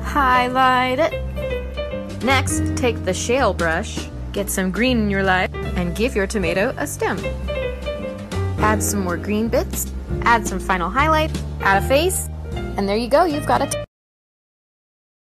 highlight it. Next, take the shale brush, get some green in your life, and give your tomato a stem. Add some more green bits, add some final highlight, add a face, and there you go, you've got a